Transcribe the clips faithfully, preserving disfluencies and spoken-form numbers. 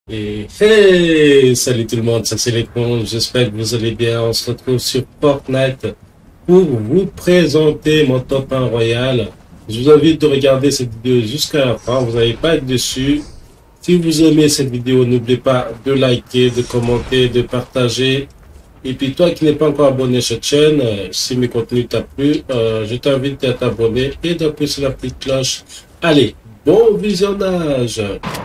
Et hey, salut tout le monde, ça c'est les cons, j'espère que vous allez bien. On se retrouve sur Fortnite pour vous présenter mon top un royal. Je vous invite de regarder cette vidéo jusqu'à la fin, vous n'allez pas être déçus. Si vous aimez cette vidéo, n'oubliez pas de liker, de commenter, de partager. Et puis toi qui n'es pas encore abonné à cette chaîne, euh, si mes contenus t'ont plu, euh, je t'invite à t'abonner et d'appuyer sur la petite cloche. Allez, bon visionnage!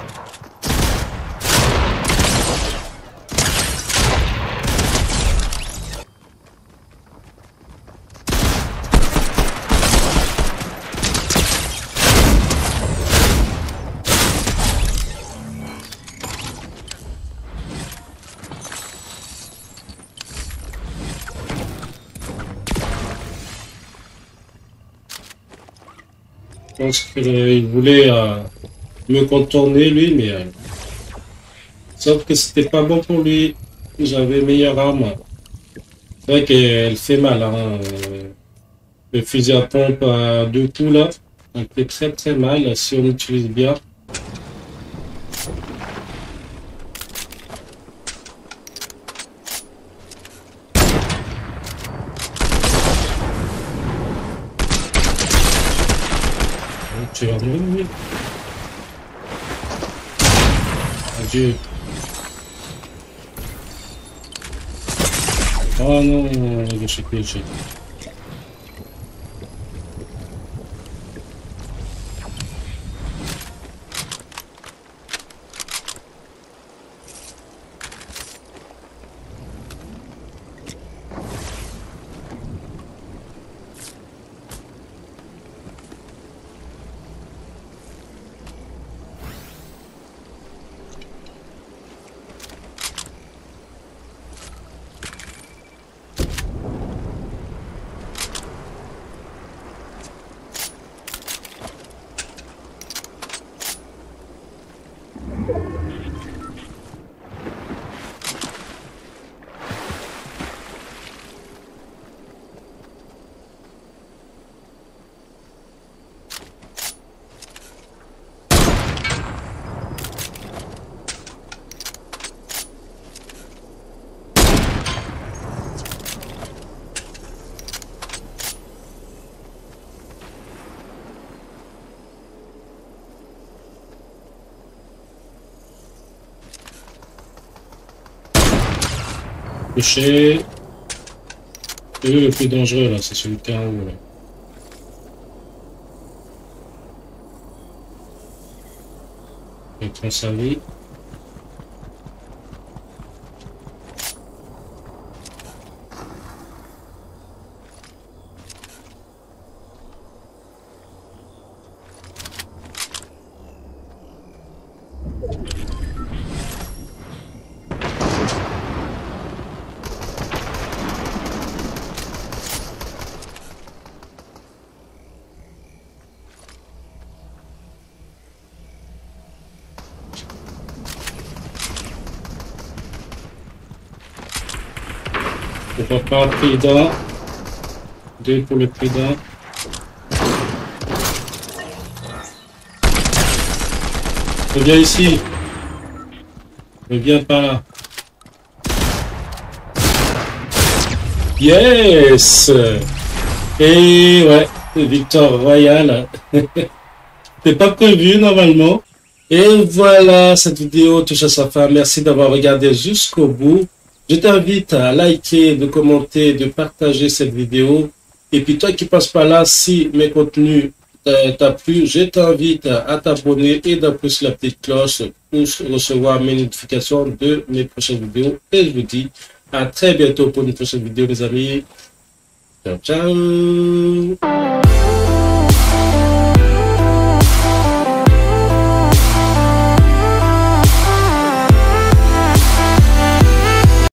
Je pense qu'il voulait euh, me contourner lui, mais euh, sauf que c'était pas bon pour lui. J'avais meilleure arme. C'est vrai qu'elle fait mal, hein. euh, Le fusil à pompe à deux coups là, elle fait très très mal si on l'utilise bien. Tu vas revenir, oui. Adieu. Oh non, je sais plus, je sais. Touché. Et le plus dangereux là, c'est celui qui est en haut là. Il prend sa vie. Pourquoi pas prix d'un. Deux pour le prix d'un. Reviens ici. Reviens par là. Yes! Et ouais, victoire royale. C'est pas prévu normalement. Et voilà, cette vidéo touche à sa fin. Merci d'avoir regardé jusqu'au bout. Je t'invite à liker, de commenter, de partager cette vidéo. Et puis toi qui passes par là, si mes contenus t'ont plu, je t'invite à t'abonner et d'appuyer sur la petite cloche pour recevoir mes notifications de mes prochaines vidéos. Et je vous dis à très bientôt pour une prochaine vidéo les amis. Ciao ciao.